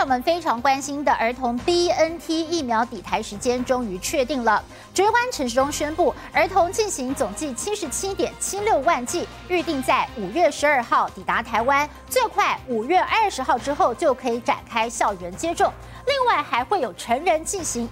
场们非常关心的儿童 BNT 疫苗抵台时间终于确定了。指挥官陈时中宣布，儿童进行总计77.76万剂，预定在5月12号抵达台湾，最快5月20号之后就可以展开校园接种。另外还会有成人进行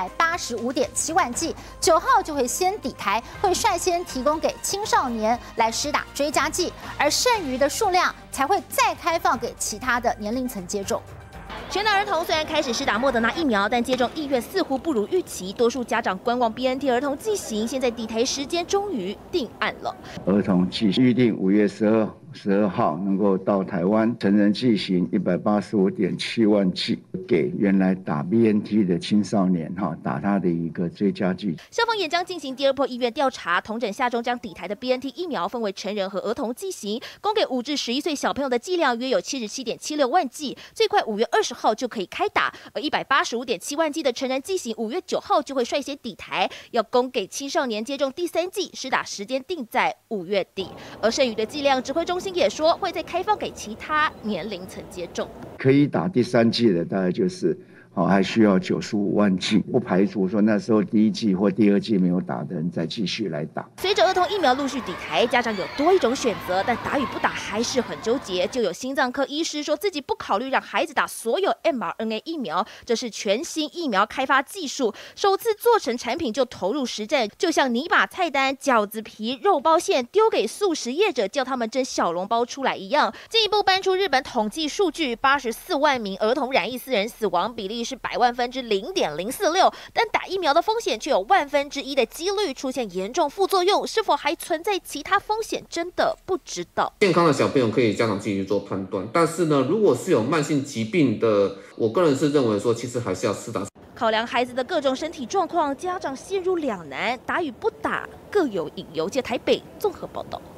185.7万剂，9号就会先抵台，会率先提供给青少年来施打追加剂，而剩余的数量才会再开放给其他的年龄层接种。 全岛儿童虽然开始施打莫德纳疫苗，但接种意愿似乎不如预期，多数家长观望 BNT 儿童剂型，现在抵台时间终于定案了。 儿童剂预定5月12号能够到台湾，成人剂型185.7万剂，给原来打 BNT 的青少年打他的一个追加剂。 校方也将进行第2波意愿调查，统整下周将抵台的 BNT 疫苗分为成人和儿童剂型，供给5至11岁小朋友的剂量约有77.76万剂，最快5月20号就可以开打。而185.7万剂的成人剂型5月9号就会率先抵台，要供给青少年接种第3剂，施打时间定在5月底。而剩余的剂量，指挥中心也说会再开放给其他年龄层接种。 可以打第3剂的大概就是还需要95万剂，不排除说那时候第1剂或第2剂没有打的人再继续来打。 随着儿童疫苗陆续抵台，家长有多一种选择，但打与不打还是很纠结。就有心脏科医师说自己不考虑让孩子打所有 mRNA 疫苗，这是全新疫苗开发技术，首次做成产品就投入实战，就像你把菜单、饺子皮、肉包馅丢给素食业者，叫他们蒸小笼包出来一样。进一步搬出日本统计数据，84万名儿童染疫私人死亡比例是100万分之0.046，但打疫苗的风险却有1/1000的几率出现严重副作用，是否还存在其他风险，真的不知道。 健康的小朋友可以家长自己去做判断，但是呢，如果是有慢性疾病的，我个人是认为说，其实还是要施打。 考量孩子的各种身体状况，家长陷入两难，打与不打各有隐忧。台北综合报道。